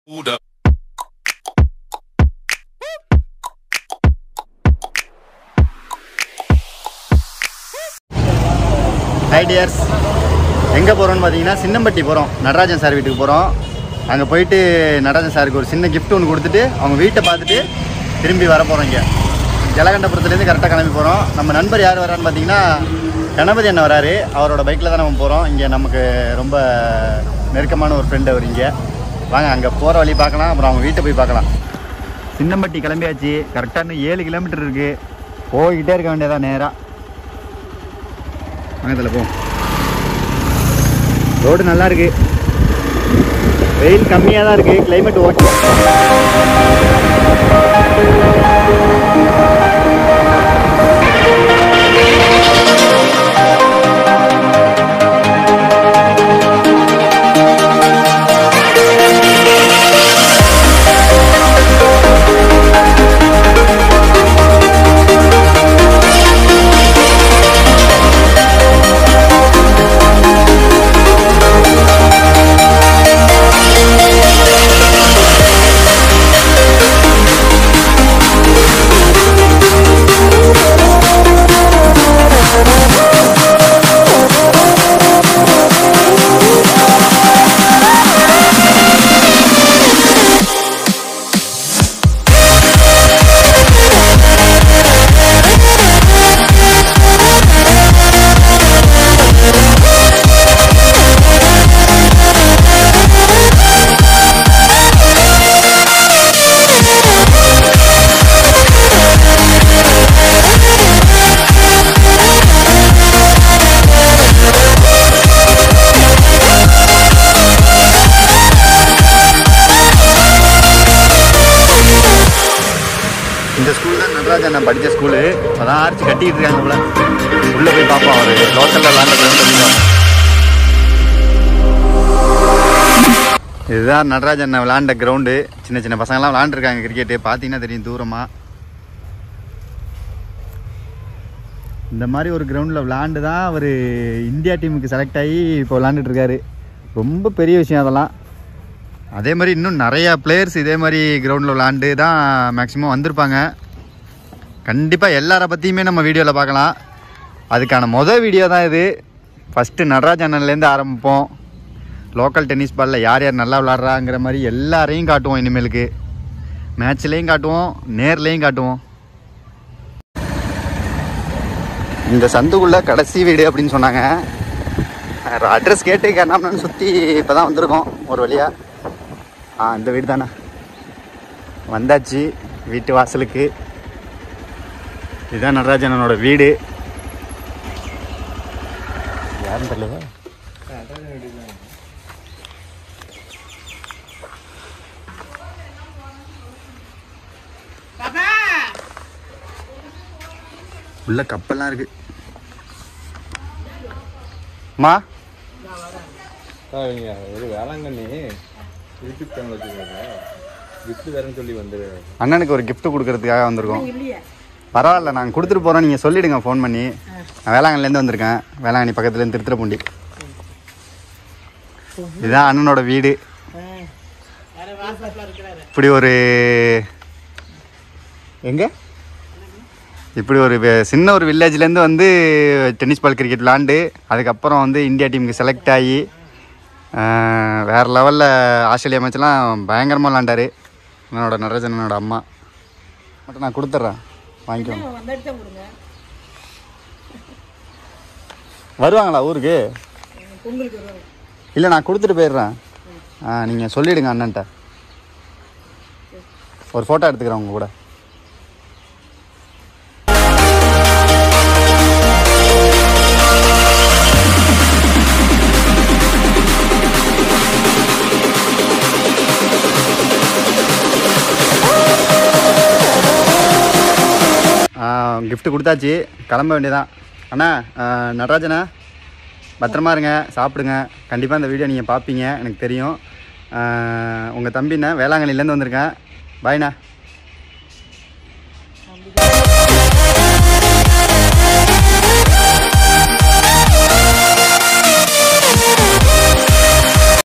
Hi dears, எங்கே போகிறோன்னு பார்த்தீங்கன்னா சின்னம்பட்டி போகிறோம். நடராஜன் சார் வீட்டுக்கு போகிறோம். அங்கே போயிட்டு நடராஜன் சாருக்கு ஒரு சின்ன கிஃப்ட் ஒன்று கொடுத்துட்டு அவங்க வீட்டை பார்த்துட்டு திரும்பி வர போகிறோம். இங்கே ஜலகண்டபுரத்துலேருந்து கரெக்டாக கிளம்பி போகிறோம். நம்ம நண்பர் யார் வரான்னு பார்த்தீங்கன்னா கணபதி அண்ணன் வராரு. அவரோட பைக்கில் தான் நம்ம போகிறோம். இங்கே நமக்கு ரொம்ப நெருக்கமான ஒரு ஃப்ரெண்டு அவர். இங்கே வாங்க அங்கே போகிற வழி பார்க்கலாம், அப்புறம் அவங்க வீட்டை போய் பார்க்கலாம். சின்னம்பட்டி கிளம்பியாச்சு. கரெக்டாக இன்னும் 7 கிலோமீட்டர் இருக்குது. போய்கிட்டே இருக்க வேண்டியதான் நேராக. வாங்கத்தில் போ. ரோடு நல்லா இருக்கு, வெயில் கம்மியாக தான் இருக்குது, கிளைமேட் ஓகே. இந்த ஸ்கூல் தான் நடராஜன் நான் படித்த ஸ்கூலு. அதான் ஆர்ச்சி கட்டிக்கிட்டு இருக்காங்க போல. உள்ளே போய் பார்ப்போம். அவர் லோக்கலில் விளாண்டுறதுன்னு. இதுதான் நடராஜன் விளாண்ட கிரவுண்டு. சின்ன சின்ன பசங்கள்லாம் விளாண்டுருக்காங்க கிரிக்கெட்டு. பார்த்தீங்கன்னா தெரியும் தூரமாக. இந்த மாதிரி ஒரு கிரவுண்டில் விளாண்டு தான் அவர் இந்தியா டீமுக்கு செலக்ட் ஆகி இப்போ விளாண்டுட்ருக்காரு. ரொம்ப பெரிய விஷயம் அதெல்லாம். அதே மாதிரி இன்னும் நிறையா பிளேயர்ஸ் இதே மாதிரி கிரவுண்டில் விளாண்டு தான் மேக்ஸிமம் வந்திருப்பாங்க. கண்டிப்பாக எல்லாரை பற்றியுமே நம்ம வீடியோவில் பார்க்கலாம். அதுக்கான வீடியோ தான் இது. ஃபஸ்ட்டு நடராஜன்லேருந்து ஆரம்பிப்போம். லோக்கல் டென்னிஸ் பாலில் யார் யார் நல்லா விளாட்றாங்கிற மாதிரி எல்லாரையும் காட்டுவோம். இனிமேலுக்கு மேட்ச்லேயும் காட்டுவோம், நேர்லேயும் காட்டுவோம். இந்த சந்துக்குள்ளே கடைசி வீடு அப்படின்னு சொன்னாங்க. அட்ரஸ் கேட்டு கேட்டாம்னு சுற்றி இப்போ தான் வந்திருக்கோம் ஒரு வழியாக. இந்த வீடு தானே. வந்தாச்சு வீட்டு வாசலுக்கு. இதுதான் நடராஜனோட வீடு. யாரும் தெரியல. உள்ள கப்பல்லாம் இருக்கு. மா ஒரு வேளாங்கண்ணி யூடியூப் சேனல் வச்சுருக்காங்க. கிஃப்ட் வேறன்னு சொல்லி வந்துரு. அண்ணனுக்கு ஒரு கிஃப்ட் கொடுக்கறதுக்காக வந்திருக்கோம். பரவாயில்ல, நாங்கள் கொடுத்துட்டு போகிறோம். நீங்கள் சொல்லிவிடுங்க ஃபோன் பண்ணி. நான் வேளாங்கண்ணிலேருந்து வந்திருக்கேன். வேளாங்கண்ணி பக்கத்துலேருந்து திருத்துறைப்பூண்டி. இதுதான் அண்ணனோட வீடு. இப்படி ஒரு எங்கே இப்படி ஒரு சின்ன ஒரு வில்லேஜ்லேருந்து வந்து டென்னிஸ் பால் கிரிக்கெட் விளாண்டு அதுக்கப்புறம் வந்து இந்தியா டீமுக்கு செலக்ட் ஆகி வேறு லெவலில் ஆஸ்திரேலியா மேட்ச்லாம் பயங்கரமாக விளாண்டார் என்னோட நடராஜனோட அம்மா. மட்டும் நான் கொடுத்துட்றேன், வாங்கிக்கோங்க. வருவாங்களா ஊருக்கு? இல்லை, நான் கொடுத்துட்டு போயிடுறேன். நீங்கள் சொல்லிவிடுங்க அண்ணன்ட்ட. ஒரு ஃபோட்டோ எடுத்துக்கிறேன் உங்கள் கூட. கிஃப்ட்டு கொடுத்தாச்சு, கிளம்ப வேண்டியதான். அண்ணா நடராஜனா பத்திரமா இருங்க, சாப்பிடுங்க. கண்டிப்பாக இந்த வீடியோ நீங்கள் பார்ப்பீங்க எனக்கு தெரியும். உங்கள் தம்பிண்ணா வேளாங்கண்ணிலேருந்து வந்திருக்கேன். பாய்ண்ணா.